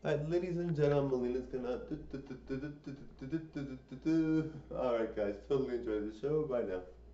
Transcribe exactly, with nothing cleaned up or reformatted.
Alright, ladies and gentlemen, it's gonna. Alright, guys, totally enjoyed the show. Bye now.